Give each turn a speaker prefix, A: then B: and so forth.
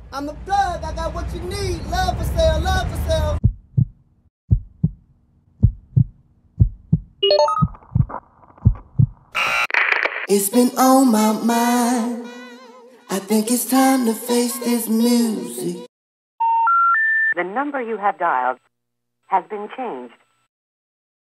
A: I'm the plug, I got what you need. Love for sale, love for sale. It's been on my mind. I think it's time to face this music.
B: The number you have dialed has been changed.